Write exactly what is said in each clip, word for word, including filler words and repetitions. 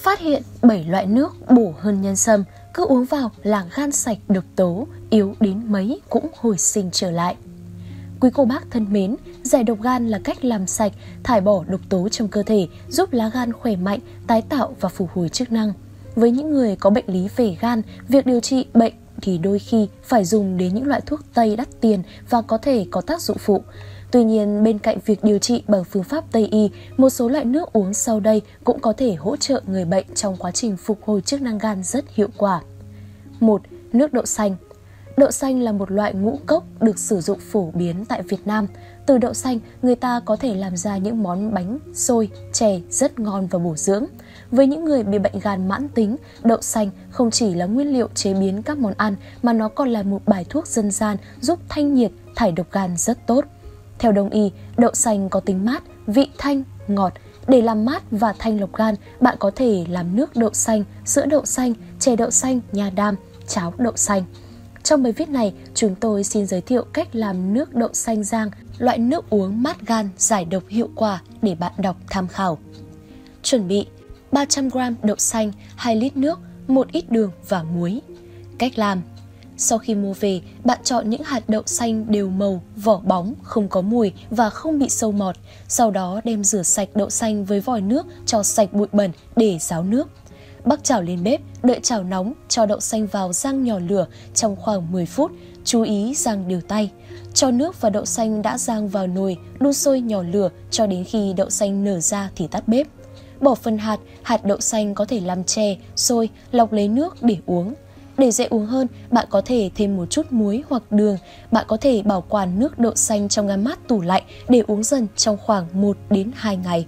Phát hiện bảy loại nước bổ hơn nhân sâm, cứ uống vào là gan sạch độc tố, yếu đến mấy cũng hồi sinh trở lại. Quý cô bác thân mến, giải độc gan là cách làm sạch, thải bỏ độc tố trong cơ thể, giúp lá gan khỏe mạnh, tái tạo và phục hồi chức năng. Với những người có bệnh lý về gan, việc điều trị bệnh thì đôi khi phải dùng đến những loại thuốc Tây đắt tiền và có thể có tác dụng phụ. Tuy nhiên, bên cạnh việc điều trị bằng phương pháp Tây y, một số loại nước uống sau đây cũng có thể hỗ trợ người bệnh trong quá trình phục hồi chức năng gan rất hiệu quả. một. Nước đậu xanh. Đậu xanh là một loại ngũ cốc được sử dụng phổ biến tại Việt Nam. Từ đậu xanh, người ta có thể làm ra những món bánh, xôi, chè rất ngon và bổ dưỡng. Với những người bị bệnh gan mãn tính, đậu xanh không chỉ là nguyên liệu chế biến các món ăn mà nó còn là một bài thuốc dân gian giúp thanh nhiệt, thải độc gan rất tốt. Theo Đông y, đậu xanh có tính mát, vị thanh, ngọt. Để làm mát và thanh lọc gan, bạn có thể làm nước đậu xanh, sữa đậu xanh, chè đậu xanh, nha đam, cháo đậu xanh. Trong bài viết này, chúng tôi xin giới thiệu cách làm nước đậu xanh rang, loại nước uống mát gan giải độc hiệu quả để bạn đọc tham khảo. Chuẩn bị ba trăm gam đậu xanh, hai lít nước, một ít đường và muối. Cách làm: sau khi mua về, bạn chọn những hạt đậu xanh đều màu, vỏ bóng, không có mùi và không bị sâu mọt. Sau đó đem rửa sạch đậu xanh với vòi nước, cho sạch bụi bẩn để ráo nước. Bắc chảo lên bếp, đợi chảo nóng, cho đậu xanh vào rang nhỏ lửa trong khoảng mười phút, chú ý rang đều tay. Cho nước và đậu xanh đã rang vào nồi, đun sôi nhỏ lửa cho đến khi đậu xanh nở ra thì tắt bếp. Bỏ phần hạt, hạt đậu xanh có thể làm chè, xôi, lọc lấy nước để uống. Để dễ uống hơn, bạn có thể thêm một chút muối hoặc đường. Bạn có thể bảo quản nước đậu xanh trong ngăn mát tủ lạnh để uống dần trong khoảng một đến hai ngày.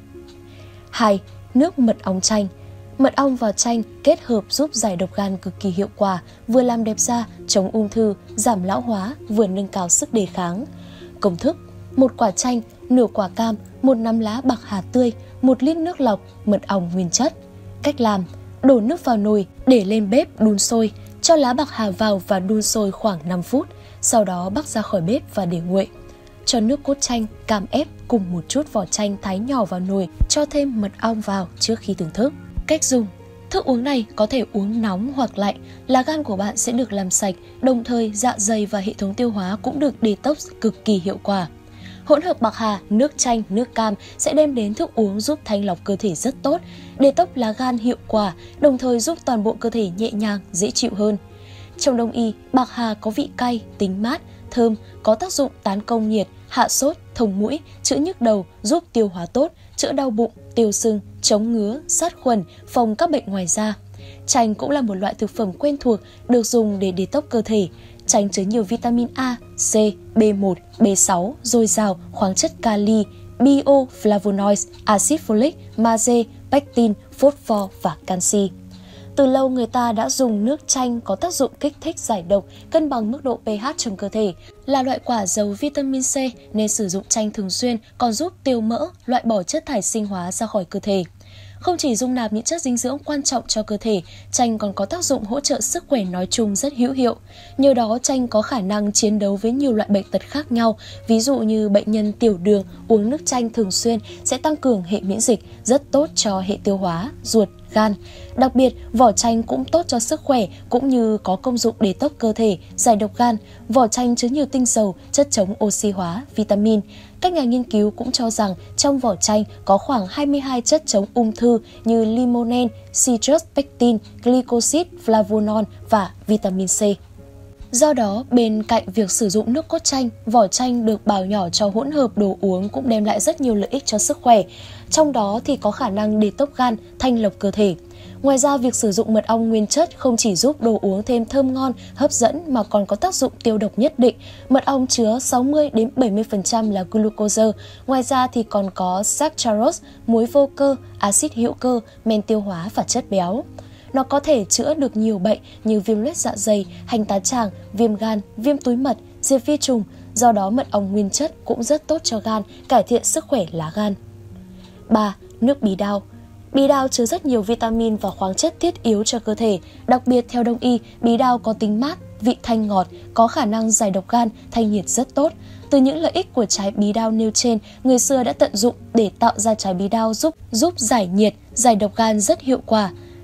hai. Nước mật ong chanh. Mật ong và chanh kết hợp giúp giải độc gan cực kỳ hiệu quả, vừa làm đẹp da, chống ung thư, giảm lão hóa, vừa nâng cao sức đề kháng. Công thức: một quả chanh, nửa quả cam, một nắm lá bạc hà tươi, một lít nước lọc, mật ong nguyên chất. Cách làm: đổ nước vào nồi, để lên bếp đun sôi, cho lá bạc hà vào và đun sôi khoảng năm phút, sau đó bắc ra khỏi bếp và để nguội. Cho nước cốt chanh, cam ép cùng một chút vỏ chanh thái nhỏ vào nồi, cho thêm mật ong vào trước khi thưởng thức. Cách dùng: thức uống này có thể uống nóng hoặc lạnh, lá gan của bạn sẽ được làm sạch, đồng thời dạ dày và hệ thống tiêu hóa cũng được detox cực kỳ hiệu quả. Hỗn hợp bạc hà, nước chanh, nước cam sẽ đem đến thức uống giúp thanh lọc cơ thể rất tốt, detox lá gan hiệu quả, đồng thời giúp toàn bộ cơ thể nhẹ nhàng, dễ chịu hơn. Trong Đông y, bạc hà có vị cay, tính mát, thơm, có tác dụng tán công nhiệt, hạ sốt, thông mũi, chữa nhức đầu, giúp tiêu hóa tốt, chữa đau bụng, tiêu sưng, chống ngứa, sát khuẩn, phòng các bệnh ngoài da. Chanh cũng là một loại thực phẩm quen thuộc được dùng để detox cơ thể. Chanh chứa nhiều vitamin A, C, B một, B sáu, dồi dào, khoáng chất kali, bioflavonoids, axit folic, magie, pectin, phosphor và canxi. Từ lâu người ta đã dùng nước chanh có tác dụng kích thích giải độc, cân bằng mức độ pH trong cơ thể. Là loại quả giàu vitamin C nên sử dụng chanh thường xuyên còn giúp tiêu mỡ, loại bỏ chất thải sinh hóa ra khỏi cơ thể. Không chỉ dung nạp những chất dinh dưỡng quan trọng cho cơ thể, chanh còn có tác dụng hỗ trợ sức khỏe nói chung rất hữu hiệu. Nhờ đó, chanh có khả năng chiến đấu với nhiều loại bệnh tật khác nhau. Ví dụ như bệnh nhân tiểu đường uống nước chanh thường xuyên sẽ tăng cường hệ miễn dịch, rất tốt cho hệ tiêu hóa, ruột, gan. Đặc biệt, vỏ chanh cũng tốt cho sức khỏe cũng như có công dụng detox cơ thể, giải độc gan. Vỏ chanh chứa nhiều tinh dầu, chất chống oxy hóa, vitamin. Các nhà nghiên cứu cũng cho rằng trong vỏ chanh có khoảng hai mươi hai chất chống ung thư như limonene, citrus pectin, glycoside, flavonol và vitamin C. Do đó, bên cạnh việc sử dụng nước cốt chanh, vỏ chanh được bào nhỏ cho hỗn hợp đồ uống cũng đem lại rất nhiều lợi ích cho sức khỏe. Trong đó thì có khả năng detox gan, thanh lọc cơ thể. Ngoài ra, việc sử dụng mật ong nguyên chất không chỉ giúp đồ uống thêm thơm ngon, hấp dẫn mà còn có tác dụng tiêu độc nhất định. Mật ong chứa sáu mươi đến bảy mươi phần trăm là glucose. Ngoài ra thì còn có saccharose, muối vô cơ, axit hữu cơ, men tiêu hóa và chất béo. Nó có thể chữa được nhiều bệnh như viêm loét dạ dày, hành tá tràng, viêm gan, viêm túi mật, diệt vi trùng. Do đó mật ong nguyên chất cũng rất tốt cho gan, cải thiện sức khỏe lá gan. ba. Nước bí đao. Bí đao chứa rất nhiều vitamin và khoáng chất thiết yếu cho cơ thể. Đặc biệt theo Đông y, bí đao có tính mát, vị thanh ngọt, có khả năng giải độc gan, thanh nhiệt rất tốt. Từ những lợi ích của trái bí đao nêu trên, người xưa đã tận dụng để tạo ra trái bí đao giúp giúp giải nhiệt, giải độc gan rất hiệu quả.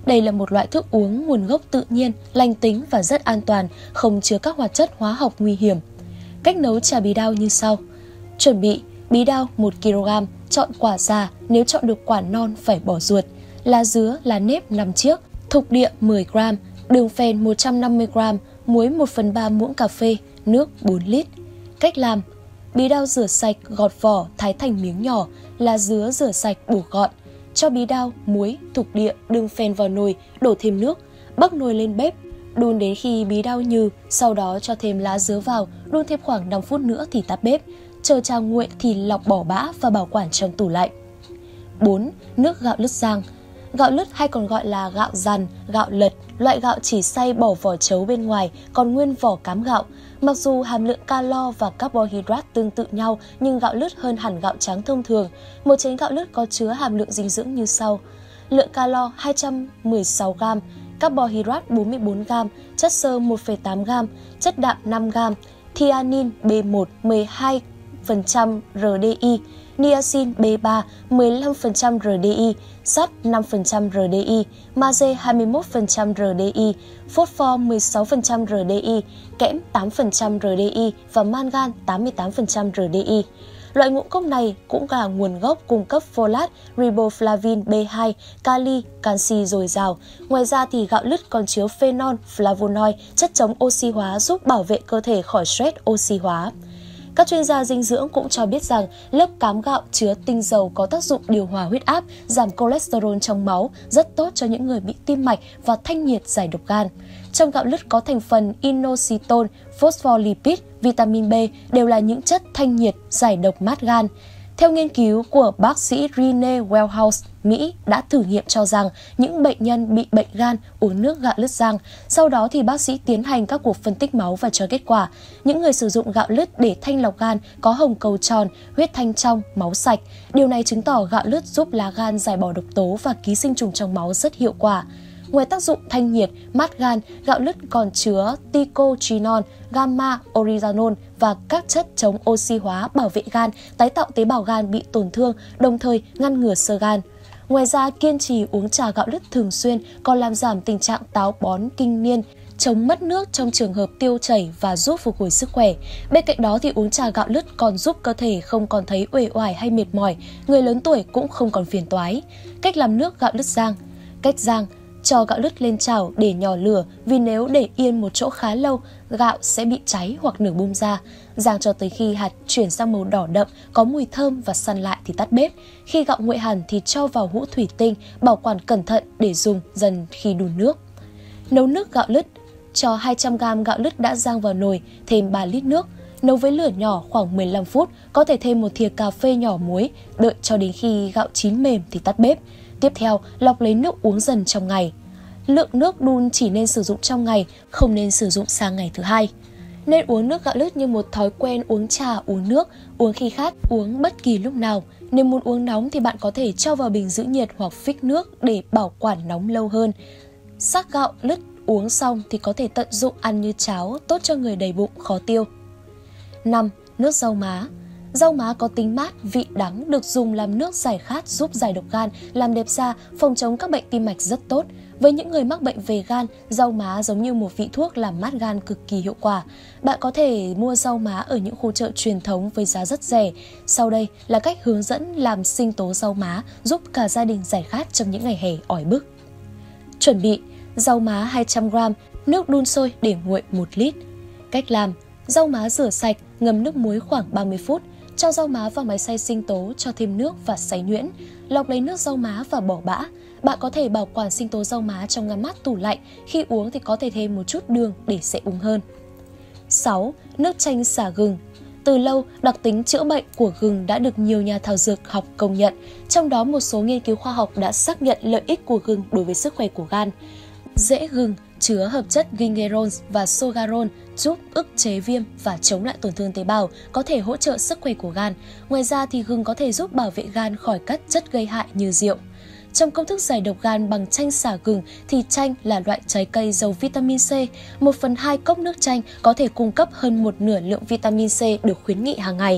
Đây là một loại thức uống nguồn gốc tự nhiên, lành tính và rất an toàn, không chứa các hoạt chất hóa học nguy hiểm. Cách nấu trà bí đao như sau. Chuẩn bị bí đao một ki lô gam, chọn quả già, nếu chọn được quả non phải bỏ ruột. Lá dứa, lá nếp năm chiếc, thục địa mười gam, đường phèn một trăm năm mươi gam, muối một phần ba muỗng cà phê, nước bốn lít. Cách làm: bí đao rửa sạch, gọt vỏ, thái thành miếng nhỏ, lá dứa rửa sạch, bổ gọn. Cho bí đao, muối, thục địa, đường phèn vào nồi, đổ thêm nước, bắc nồi lên bếp, đun đến khi bí đao nhừ, sau đó cho thêm lá dứa vào, đun thêm khoảng năm phút nữa thì tắt bếp. Chờ trà nguội thì lọc bỏ bã và bảo quản trong tủ lạnh. bốn. Nước gạo lứt rang. Gạo lứt hay còn gọi là gạo dằn, gạo lật, loại gạo chỉ xay bỏ vỏ trấu bên ngoài, còn nguyên vỏ cám gạo. Mặc dù hàm lượng calo và carbohydrate tương tự nhau, nhưng gạo lứt hơn hẳn gạo trắng thông thường. Một chén gạo lứt có chứa hàm lượng dinh dưỡng như sau: lượng calo hai trăm mười sáu gam, carbohydrate bốn mươi bốn gam, chất xơ một phẩy tám gam, chất đạm năm gam, thianin B một mười hai phần trăm R D I, niacin B ba mười lăm phần trăm R D I, sắt năm phần trăm R D I, magie hai mươi mốt phần trăm R D I, phosphor mười sáu phần trăm R D I, kẽm tám phần trăm R D I và mangan tám mươi tám phần trăm R D I. Loại ngũ cốc này cũng là nguồn gốc cung cấp folate, riboflavin B hai, kali, canxi dồi dào. Ngoài ra thì gạo lứt còn chứa phenol, flavonoid, chất chống oxy hóa giúp bảo vệ cơ thể khỏi stress oxy hóa. Các chuyên gia dinh dưỡng cũng cho biết rằng lớp cám gạo chứa tinh dầu có tác dụng điều hòa huyết áp, giảm cholesterol trong máu, rất tốt cho những người bị tim mạch và thanh nhiệt giải độc gan. Trong gạo lứt có thành phần inositol, phospholipid, vitamin B đều là những chất thanh nhiệt, giải độc mát gan. Theo nghiên cứu của bác sĩ Rene Wellhouse, Mỹ đã thử nghiệm cho rằng những bệnh nhân bị bệnh gan uống nước gạo lứt rang. Sau đó thì bác sĩ tiến hành các cuộc phân tích máu và cho kết quả. Những người sử dụng gạo lứt để thanh lọc gan có hồng cầu tròn, huyết thanh trong, máu sạch. Điều này chứng tỏ gạo lứt giúp lá gan giải bỏ độc tố và ký sinh trùng trong máu rất hiệu quả. Ngoài tác dụng thanh nhiệt, mát gan, gạo lứt còn chứa ticotinol, gamma oryzanol và các chất chống oxy hóa bảo vệ gan, tái tạo tế bào gan bị tổn thương, đồng thời ngăn ngừa xơ gan. Ngoài ra, kiên trì uống trà gạo lứt thường xuyên còn làm giảm tình trạng táo bón kinh niên, chống mất nước trong trường hợp tiêu chảy và giúp phục hồi sức khỏe. Bên cạnh đó thì uống trà gạo lứt còn giúp cơ thể không còn thấy uể oải hay mệt mỏi, người lớn tuổi cũng không còn phiền toái. Cách làm nước gạo lứt rang. Cách rang: cho gạo lứt lên chảo để nhỏ lửa, vì nếu để yên một chỗ khá lâu, gạo sẽ bị cháy hoặc nở bung ra. Rang cho tới khi hạt chuyển sang màu đỏ đậm, có mùi thơm và săn lại thì tắt bếp. Khi gạo nguội hẳn thì cho vào hũ thủy tinh, bảo quản cẩn thận để dùng dần khi đun nước. Nấu nước gạo lứt. Cho hai trăm gam gạo lứt đã rang vào nồi, thêm ba lít nước. Nấu với lửa nhỏ khoảng mười lăm phút, có thể thêm một thìa cà phê nhỏ muối, đợi cho đến khi gạo chín mềm thì tắt bếp. Tiếp theo, lọc lấy nước uống dần trong ngày. Lượng nước đun chỉ nên sử dụng trong ngày, không nên sử dụng sang ngày thứ hai. Nên uống nước gạo lứt như một thói quen uống trà, uống nước, uống khi khát, uống bất kỳ lúc nào. Nếu muốn uống nóng thì bạn có thể cho vào bình giữ nhiệt hoặc phích nước để bảo quản nóng lâu hơn. Sắc gạo lứt uống xong thì có thể tận dụng ăn như cháo, tốt cho người đầy bụng, khó tiêu. năm. Nước rau má. Rau má có tính mát, vị đắng, được dùng làm nước giải khát, giúp giải độc gan, làm đẹp da, phòng chống các bệnh tim mạch rất tốt. Với những người mắc bệnh về gan, rau má giống như một vị thuốc làm mát gan cực kỳ hiệu quả. Bạn có thể mua rau má ở những khu chợ truyền thống với giá rất rẻ. Sau đây là cách hướng dẫn làm sinh tố rau má, giúp cả gia đình giải khát trong những ngày hè ỏi bức. Chuẩn bị: rau má hai trăm gam, nước đun sôi để nguội một lít. Cách làm: rau má rửa sạch, ngâm nước muối khoảng ba mươi phút. Cho rau má vào máy xay sinh tố, cho thêm nước và xay nhuyễn. Lọc lấy nước rau má và bỏ bã. Bạn có thể bảo quản sinh tố rau má trong ngăn mát tủ lạnh. Khi uống thì có thể thêm một chút đường để dễ uống hơn. sáu. Nước chanh xả gừng. Từ lâu, đặc tính chữa bệnh của gừng đã được nhiều nhà thảo dược học công nhận. Trong đó, một số nghiên cứu khoa học đã xác nhận lợi ích của gừng đối với sức khỏe của gan. Rễ gừng chứa hợp chất gingerol và sogarol, giúp ức chế viêm và chống lại tổn thương tế bào, có thể hỗ trợ sức khỏe của gan. Ngoài ra thì gừng có thể giúp bảo vệ gan khỏi các chất gây hại như rượu. Trong công thức giải độc gan bằng chanh xả gừng thì chanh là loại trái cây giàu vitamin C. một phần hai cốc nước chanh có thể cung cấp hơn một nửa lượng vitamin C được khuyến nghị hàng ngày.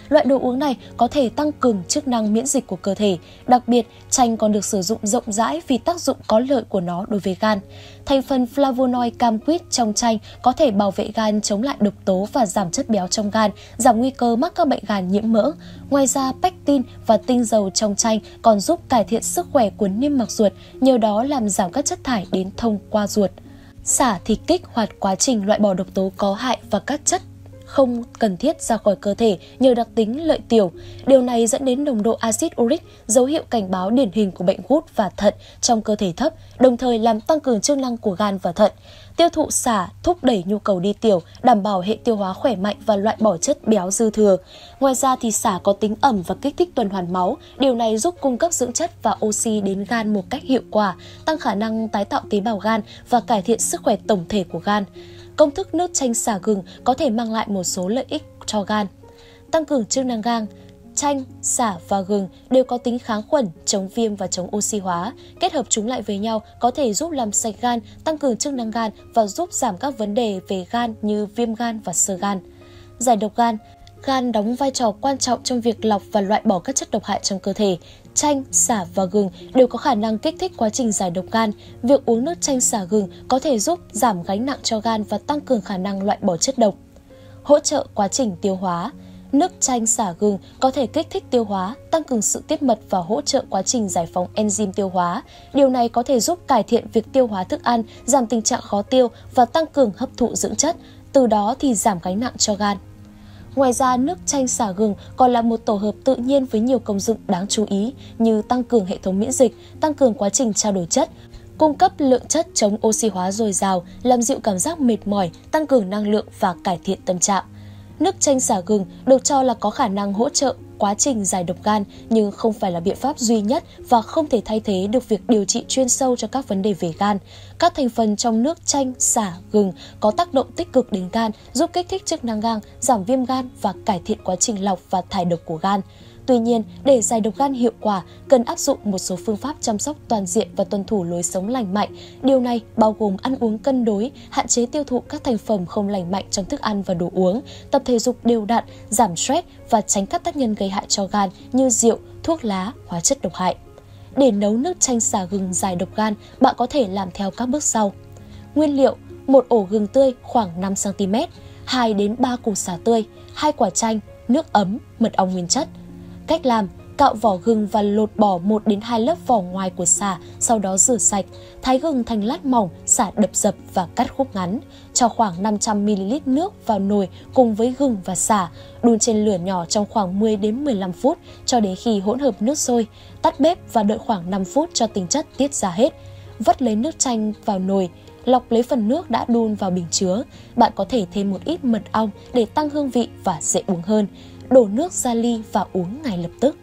Loại đồ uống này có thể tăng cường chức năng miễn dịch của cơ thể. Đặc biệt, chanh còn được sử dụng rộng rãi vì tác dụng có lợi của nó đối với gan. Thành phần flavonoid cam quýt trong chanh có thể bảo vệ gan chống lại độc tố và giảm chất béo trong gan, giảm nguy cơ mắc các bệnh gan nhiễm mỡ. Ngoài ra, pectin và tinh dầu trong chanh còn giúp cải thiện sức khỏe của niêm mạc ruột, nhờ đó làm giảm các chất thải đến thông qua ruột. Sả thì kích hoạt quá trình loại bỏ độc tố có hại và các chất không cần thiết ra khỏi cơ thể nhờ đặc tính lợi tiểu. Điều này dẫn đến nồng độ axit uric, dấu hiệu cảnh báo điển hình của bệnh gút và thận trong cơ thể thấp, đồng thời làm tăng cường chức năng của gan và thận. Tiêu thụ sả thúc đẩy nhu cầu đi tiểu, đảm bảo hệ tiêu hóa khỏe mạnh và loại bỏ chất béo dư thừa. Ngoài ra thì sả có tính ẩm và kích thích tuần hoàn máu. Điều này giúp cung cấp dưỡng chất và oxy đến gan một cách hiệu quả, tăng khả năng tái tạo tế bào gan và cải thiện sức khỏe tổng thể của gan. Công thức nước chanh xả gừng có thể mang lại một số lợi ích cho gan. Tăng cường chức năng gan. Chanh, sả và gừng đều có tính kháng khuẩn, chống viêm và chống oxy hóa. Kết hợp chúng lại với nhau có thể giúp làm sạch gan, tăng cường chức năng gan và giúp giảm các vấn đề về gan như viêm gan và xơ gan. Giải độc gan. Gan đóng vai trò quan trọng trong việc lọc và loại bỏ các chất độc hại trong cơ thể. Chanh, sả và gừng đều có khả năng kích thích quá trình giải độc gan. Việc uống nước chanh xả gừng có thể giúp giảm gánh nặng cho gan và tăng cường khả năng loại bỏ chất độc. Hỗ trợ quá trình tiêu hóa. Nước chanh xả gừng có thể kích thích tiêu hóa, tăng cường sự tiết mật và hỗ trợ quá trình giải phóng enzyme tiêu hóa. Điều này có thể giúp cải thiện việc tiêu hóa thức ăn, giảm tình trạng khó tiêu và tăng cường hấp thụ dưỡng chất, từ đó thì giảm gánh nặng cho gan. Ngoài ra, nước chanh xả gừng còn là một tổ hợp tự nhiên với nhiều công dụng đáng chú ý như tăng cường hệ thống miễn dịch, tăng cường quá trình trao đổi chất, cung cấp lượng chất chống oxy hóa dồi dào, làm dịu cảm giác mệt mỏi, tăng cường năng lượng và cải thiện tâm trạng. Nước chanh xả gừng được cho là có khả năng hỗ trợ quá trình giải độc gan nhưng không phải là biện pháp duy nhất và không thể thay thế được việc điều trị chuyên sâu cho các vấn đề về gan. Các thành phần trong nước chanh, xả, gừng có tác động tích cực đến gan, giúp kích thích chức năng gan, giảm viêm gan và cải thiện quá trình lọc và thải độc của gan. Tuy nhiên, để giải độc gan hiệu quả, cần áp dụng một số phương pháp chăm sóc toàn diện và tuân thủ lối sống lành mạnh. Điều này bao gồm ăn uống cân đối, hạn chế tiêu thụ các thành phẩm không lành mạnh trong thức ăn và đồ uống, tập thể dục đều đặn, giảm stress và tránh các tác nhân gây hại cho gan như rượu, thuốc lá, hóa chất độc hại. Để nấu nước chanh xả gừng giải độc gan, bạn có thể làm theo các bước sau. Nguyên liệu: một ổ gừng tươi khoảng năm xăng ti mét, hai đến ba củ sả tươi, hai quả chanh, nước ấm, mật ong nguyên chất. Cách làm: cạo vỏ gừng và lột bỏ một đến hai lớp vỏ ngoài của sả, sau đó rửa sạch. Thái gừng thành lát mỏng, sả đập dập và cắt khúc ngắn. Cho khoảng năm trăm mi li lít nước vào nồi cùng với gừng và sả, đun trên lửa nhỏ trong khoảng mười đến mười lăm phút cho đến khi hỗn hợp nước sôi. Tắt bếp và đợi khoảng năm phút cho tinh chất tiết ra hết. Vắt lấy nước chanh vào nồi, lọc lấy phần nước đã đun vào bình chứa. Bạn có thể thêm một ít mật ong để tăng hương vị và dễ uống hơn. Đổ nước ra ly và uống ngay lập tức.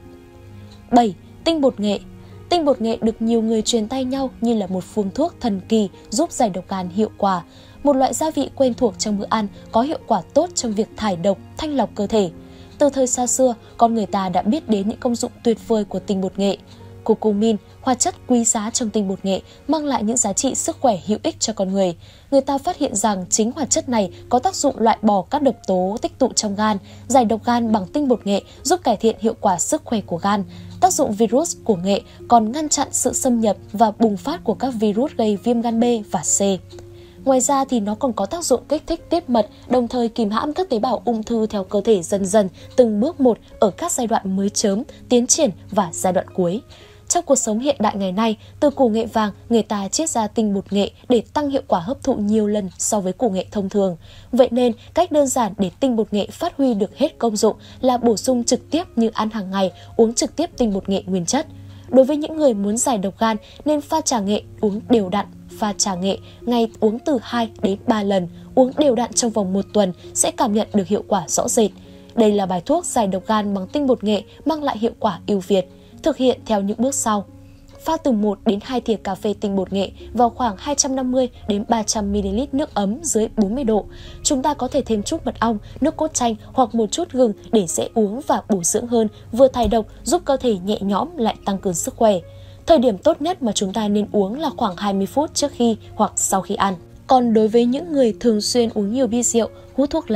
bảy. Tinh bột nghệ. Tinh bột nghệ được nhiều người truyền tay nhau như là một phương thuốc thần kỳ giúp giải độc gan hiệu quả. Một loại gia vị quen thuộc trong bữa ăn có hiệu quả tốt trong việc thải độc, thanh lọc cơ thể. Từ thời xa xưa, con người ta đã biết đến những công dụng tuyệt vời của tinh bột nghệ. Curcumin, hoạt chất quý giá trong tinh bột nghệ, mang lại những giá trị sức khỏe hữu ích cho con người. Người ta phát hiện rằng chính hoạt chất này có tác dụng loại bỏ các độc tố tích tụ trong gan, giải độc gan bằng tinh bột nghệ giúp cải thiện hiệu quả sức khỏe của gan. Tác dụng virus của nghệ còn ngăn chặn sự xâm nhập và bùng phát của các virus gây viêm gan B và C. Ngoài ra thì nó còn có tác dụng kích thích tiết mật, đồng thời kìm hãm các tế bào ung thư theo cơ thể dần dần, từng bước một ở các giai đoạn mới chớm, tiến triển và giai đoạn cuối. Trong cuộc sống hiện đại ngày nay, từ củ nghệ vàng, người ta chiết ra tinh bột nghệ để tăng hiệu quả hấp thụ nhiều lần so với củ nghệ thông thường. Vậy nên, cách đơn giản để tinh bột nghệ phát huy được hết công dụng là bổ sung trực tiếp như ăn hàng ngày, uống trực tiếp tinh bột nghệ nguyên chất. Đối với những người muốn giải độc gan nên pha trà nghệ uống đều đặn, pha trà nghệ ngày uống từ hai đến ba lần, uống đều đặn trong vòng một tuần sẽ cảm nhận được hiệu quả rõ rệt. Đây là bài thuốc giải độc gan bằng tinh bột nghệ mang lại hiệu quả ưu việt. Thực hiện theo những bước sau. Pha từ một đến hai thìa cà phê tinh bột nghệ vào khoảng hai trăm năm mươi đến ba trăm mi li lít nước ấm dưới bốn mươi độ. Chúng ta có thể thêm chút mật ong, nước cốt chanh hoặc một chút gừng để dễ uống và bổ dưỡng hơn, vừa thải độc, giúp cơ thể nhẹ nhõm lại tăng cường sức khỏe. Thời điểm tốt nhất mà chúng ta nên uống là khoảng hai mươi phút trước khi hoặc sau khi ăn. Còn đối với những người thường xuyên uống nhiều bia rượu, hút thuốc lá,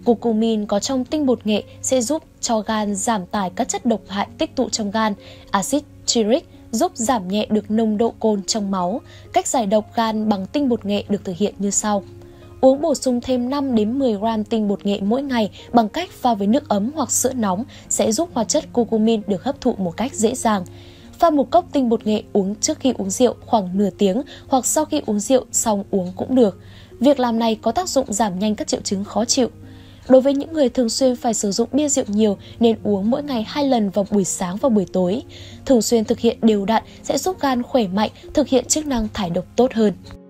Curcumin có trong tinh bột nghệ sẽ giúp cho gan giảm tải các chất độc hại tích tụ trong gan. Axit uric giúp giảm nhẹ được nồng độ cồn trong máu. Cách giải độc gan bằng tinh bột nghệ được thực hiện như sau. Uống bổ sung thêm năm đến mười gam tinh bột nghệ mỗi ngày bằng cách pha với nước ấm hoặc sữa nóng sẽ giúp hóa chất curcumin được hấp thụ một cách dễ dàng. Pha một cốc tinh bột nghệ uống trước khi uống rượu khoảng nửa tiếng hoặc sau khi uống rượu xong uống cũng được. Việc làm này có tác dụng giảm nhanh các triệu chứng khó chịu. Đối với những người thường xuyên phải sử dụng bia rượu nhiều nên uống mỗi ngày hai lần vào buổi sáng và buổi tối. Thường xuyên thực hiện đều đặn sẽ giúp gan khỏe mạnh, thực hiện chức năng thải độc tốt hơn.